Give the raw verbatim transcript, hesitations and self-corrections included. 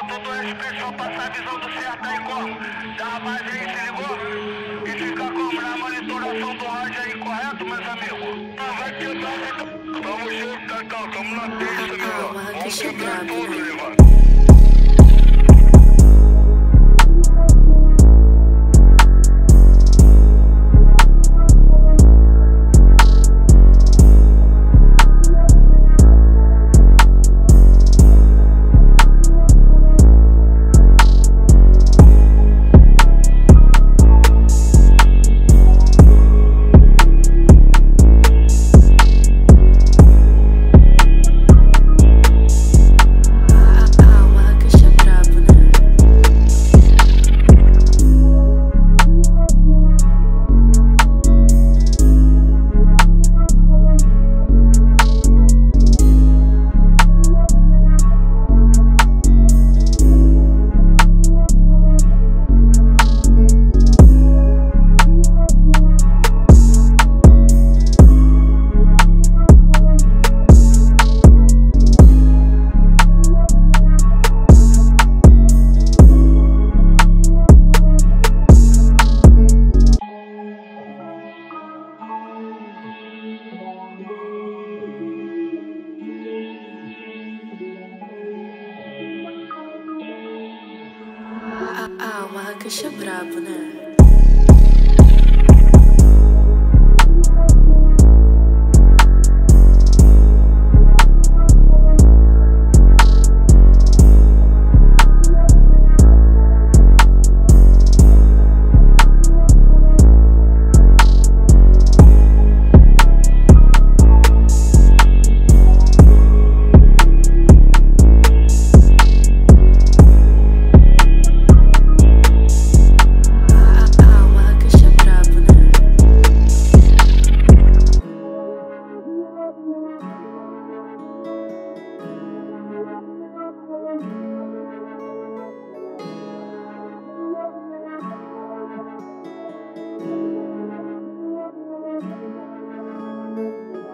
Todo respeito, só passar a visão do certo aí como? Dá a base aí, se ligou? E fica como? Na monitoração do rádio aí, correto, meus amigos? Ah, vai quebrar, então. Tamo junto, Cacau, tamo na pista, meu irmão. Vamos quebrar tudo, irmão. Ah, o Marrakech é brabo, né?